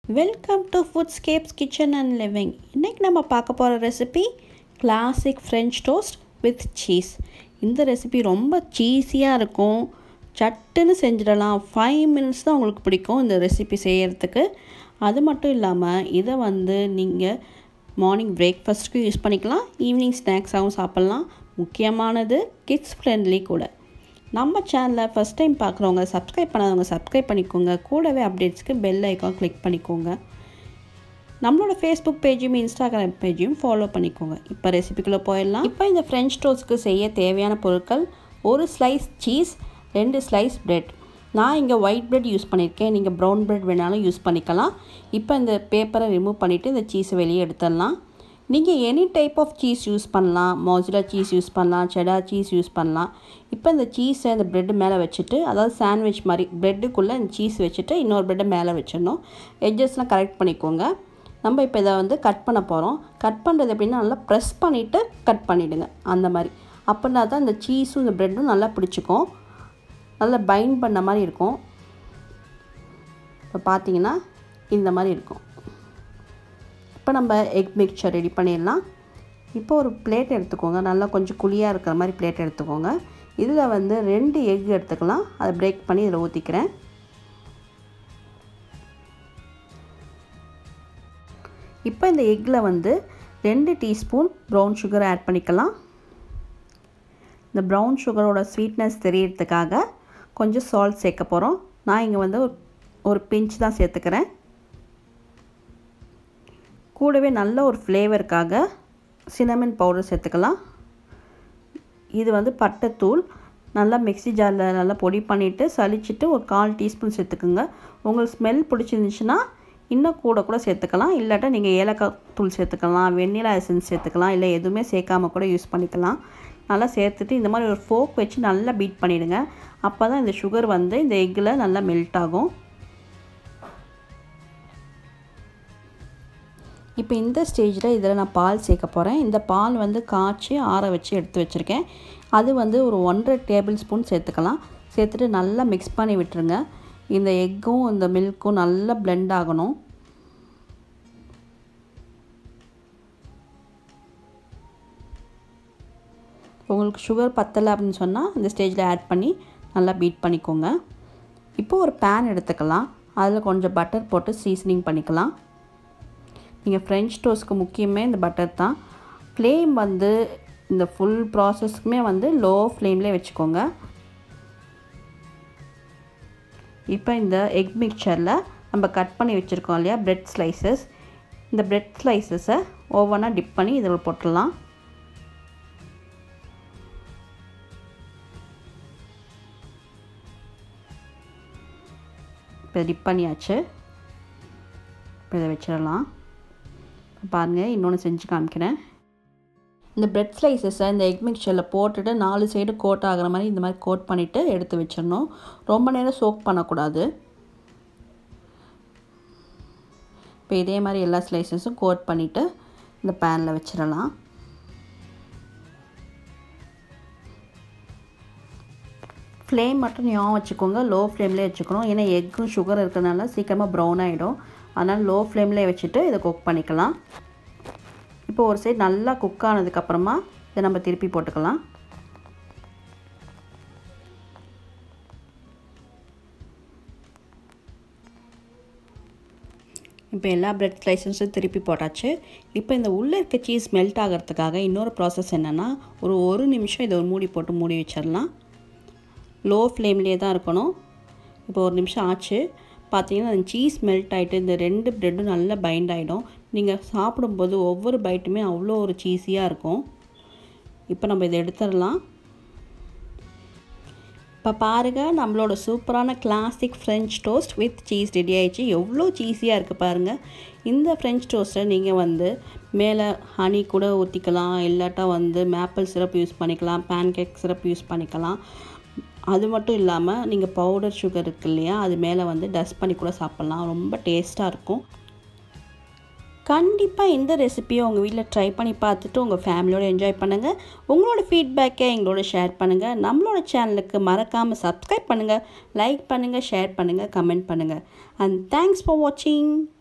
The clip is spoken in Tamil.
Welcome to Foodscapes kitchen and living. இன்றைக்கி நம்ம பார்க்க போகிற recipe classic French toast with cheese. இந்த ரெசிபி ரொம்ப சீஸியாக இருக்கும், சட்டுன்னு செஞ்சிடலாம். 5 minutes தான் உங்களுக்கு பிடிக்கும் இந்த ரெசிபி செய்கிறதுக்கு. அது மட்டும் இல்லாமல் இதை நீங்கள் மார்னிங் பிரேக்ஃபாஸ்ட்டுக்கும் யூஸ் பண்ணிக்கலாம், ஈவினிங் ஸ்நாக்ஸாகவும் சாப்பிட்லாம். முக்கியமானது கிட்ஸ் ஃப்ரெண்ட்லி கூட. நம்ம சேனலை ஃபஸ்ட் டைம் பார்க்குறவங்க, சப்ஸ்கிரைப் பண்ணாதவங்க சப்ஸ்கிரைப் பண்ணிக்கோங்க. கூடவே அப்டேட்ஸ்க்கு பெல் ஐக்கான் கிளிக் பண்ணிக்கோங்க. நம்மளோட ஃபேஸ்புக் பேஜையும் இன்ஸ்டாகிராம் பேஜையும் ஃபாலோ பண்ணிக்கோங்க. இப்போ ரெசிபிக்குள்ளே போயிடலாம். இப்போ இந்த ஃப்ரெஞ்ச் டோஸ்ட்க்கு செய்ய தேவையான பொருட்கள்: 1 ஸ்லைஸ் சீஸ், 2 ஸ்லைஸ் பிரெட். நான் இங்கே ஒயிட் பிரெட் யூஸ் பண்ணியிருக்கேன், நீங்கள் ப்ரௌன் பிரெட் வேணாலும் யூஸ் பண்ணிக்கலாம். இப்போ இந்த பேப்பரை ரிமூவ் பண்ணிவிட்டு இந்த சீஸை வெளியே எடுத்துடலாம். நீங்கள் any type of cheese use பண்ணலாம், மொசரல்லா சீஸ் யூஸ் பண்ணலாம், செடார் சீஸ் யூஸ் பண்ணலாம். இப்போ இந்த சீஸை இந்த ப்ரெட்டு மேலே வச்சுட்டு, அதாவது சாண்ட்விச் மாதிரி ப்ரெட்டுக்குள்ளே இந்த சீஸ் வச்சுட்டு இன்னொரு ப்ரெட்டை மேலே வச்சிடணும். எட்ஜஸ்லாம் கரெக்ட் பண்ணிக்கோங்க. நம்ம இப்போ இதை கட் பண்ண போகிறோம். கட் பண்ணுறது எப்படின்னா, நல்லா ப்ரெஸ் பண்ணிவிட்டு கட் பண்ணிவிடுங்க. அந்த மாதிரி அப்படின்னா தான் இந்த சீஸும் இந்த ப்ரெட்டும் நல்லா பிடிச்சிக்கும், நல்லா பைண்ட் பண்ண மாதிரி இருக்கும். இப்போ பார்த்தீங்கன்னா இந்த மாதிரி இருக்கும். இப்போ நம்ம எக் மிக்சர் ரெடி பண்ணிடலாம். இப்போ ஒரு பிளேட் எடுத்துக்கோங்க, நல்லா கொஞ்சம் குழியாக இருக்கிற மாதிரி பிளேட் எடுத்துக்கோங்க. இதில் 2 எக் எடுத்துக்கலாம். அதை பிரேக் பண்ணி இதில் ஊற்றிக்கிறேன். இப்போ இந்த எக்கில் 2 டீஸ்பூன் ப்ரௌன் சுகர் ஆட் பண்ணிக்கலாம். இந்த ப்ரௌன் சுகரோட ஸ்வீட்னஸ் தெரியறதுக்காக கொஞ்சம் சால்ட் சேர்க்க போகிறோம். நான் இங்கே ஒரு பிஞ்ச் தான் சேர்த்துக்கிறேன். கூடவே நல்ல ஒரு ஃப்ளேவருக்காக சின்னமன் பவுடர் சேர்த்துக்கலாம். இது பட்டைத்தூள். நல்லா மிக்ஸி ஜாரில் நல்லா பொடி பண்ணிவிட்டு சலிச்சிட்டு ஒரு 1/4 டீஸ்பூன் சேர்த்துக்குங்க. உங்களுக்கு ஸ்மெல் பிடிச்சிருந்துச்சுன்னா இன்னும் கூட சேர்த்துக்கலாம். இல்லாட்டா நீங்கள் ஏலக்காய் தூள் சேர்த்துக்கலாம், வெண்ணிலா எசன்ஸ் சேர்த்துக்கலாம், இல்லை எதுவுமே சேர்க்காம கூட யூஸ் பண்ணிக்கலாம். நல்லா சேர்த்துட்டு இந்த மாதிரி ஒரு ஃபோக் வச்சு நல்லா பீட் பண்ணிவிடுங்க. அப்போ தான் இந்த சுகர் இந்த எக்கில் நல்லா மெல்ட் ஆகும். இப்போ இந்த ஸ்டேஜில் இதில் நான் பால் சேர்க்க போகிறேன். இந்த பால் காய்ச்சி ஆற வச்சு எடுத்து வச்சுருக்கேன். அது ஒரு 1.5 டேபிள் ஸ்பூன் சேர்த்துக்கலாம். சேர்த்துட்டு நல்லா மிக்ஸ் பண்ணி விட்டுருங்க. இந்த எக்கும் இந்த மில்க்கும் நல்லா பிளெண்ட் ஆகணும். உங்களுக்கு சுகர் பத்தலை அப்படின்னு சொன்னால் இந்த ஸ்டேஜில் ஆட் பண்ணி நல்லா பீட் பண்ணிக்கோங்க. இப்போது ஒரு பேன் எடுத்துக்கலாம். அதில் கொஞ்சம் பட்டர் போட்டு சீசனிங் பண்ணிக்கலாம். நீங்கள் ஃப்ரெஞ்ச் டோஸ்ட்க்கு முக்கியமே இந்த பட்டர் தான். ஃப்ளேம் இந்த ஃபுல் ப்ராசஸ்க்குமே லோ ஃப்ளேம்லேயே வச்சுக்கோங்க. இப்போ இந்த எக் மிக்சரில் நம்ம கட் பண்ணி வச்சுருக்கோம் இல்லையா பிரெட் ஸ்லைசஸ், இந்த பிரெட் ஸ்லைசஸை ஒவ்வொன்றா டிப் பண்ணி இதில் போட்டுடலாம். இப்போ டிப் பண்ணியாச்சு. இப்போ இதை வச்சிடலாம். பாருங்கள், இன்னொன்று செஞ்சு காமிக்கிறேன். இந்த பிரெட் ஸ்லைசஸை இந்த எக் மிக்சரில் போட்டுட்டு 4 சைடு கோட் ஆகிற மாதிரி இந்த மாதிரி கோட் பண்ணிவிட்டு எடுத்து வச்சிடணும். ரொம்ப நேரம் சோக் பண்ணக்கூடாது. இப்போ இதே மாதிரி எல்லா ஸ்லைசஸும் கோட் பண்ணிவிட்டு இந்த பேனில் வச்சிடலாம். ஃப்ளேம் மட்டும் ஞாபகம் வச்சுக்கோங்க, லோ ஃப்ளேம்லேயே வச்சுக்கணும். ஏன்னா எக்கும் சுகர் இருக்கிறதுனால சீக்கிரமாக ப்ரௌன் ஆகிடும். அதனால் லோ ஃப்ளேம்லேயே வச்சுட்டு இதை குக் பண்ணிக்கலாம். இப்போ ஒரு சைடு நல்லா குக் ஆனதுக்கப்புறமா இதை நம்ம திருப்பி போட்டுக்கலாம். இப்போ எல்லா பிரெட் ஸ்லைசஸும் திருப்பி போட்டாச்சு. இப்போ இந்த உள்ளே இருக்க சீஸ் மெல்ட் ஆகிறதுக்காக இன்னொரு ப்ராசஸ் என்னென்னா, ஒரு 1 நிமிஷம் இதை ஒரு மூடி போட்டு மூடி வச்சிடலாம். லோ ஃப்ளேம்லேயே தான் இருக்கணும். இப்போ 1 நிமிஷம் ஆச்சு. பார்த்தீங்கன்னா அந்த சீஸ் மெல்ட் ஆகிட்டு இந்த 2 ப்ரெட்டும் நல்லா பைண்ட் ஆகிடும். நீங்கள் சாப்பிடும்போது ஒவ்வொரு பைட்டுமே அவ்வளோ ஒரு சீஸியாக இருக்கும். இப்போ நம்ம இதை எடுத்துடலாம். இப்போ பாருங்கள், நம்மளோட சூப்பரான classic French toast with cheese ready ஆகிடுச்சு. எவ்வளோ சீஸியாக இருக்குது பாருங்கள். இந்த ஃப்ரெஞ்ச் டோஸ்ட்டை நீங்கள் மேலே ஹனி கூட ஊற்றிக்கலாம், இல்லாட்டா மேப்பிள் சிரப் யூஸ் பண்ணிக்கலாம், பேன்கேக் சிரப் யூஸ் பண்ணிக்கலாம். அது மட்டும் இல்லாமல் நீங்கள் பவுடர் சுகர் இருக்குது இல்லையா, அது மேலே டஸ்ட் பண்ணி கூட சாப்பிட்லாம். ரொம்ப டேஸ்ட்டாக இருக்கும். கண்டிப்பாக இந்த ரெசிபியை உங்கள் வீட்டில் ட்ரை பண்ணி பார்த்துட்டு உங்கள் ஃபேமிலியோடு என்ஜாய் பண்ணுங்கள். உங்களோட ஃபீட்பேக்கை எங்களோட ஷேர் பண்ணுங்கள். நம்மளோட சேனலுக்கு மறக்காமல் சப்ஸ்கிரைப் பண்ணுங்கள், லைக் பண்ணுங்கள், ஷேர் பண்ணுங்கள், கமெண்ட் பண்ணுங்கள். அண்ட் தேங்க்ஸ் ஃபார் வாட்சிங்.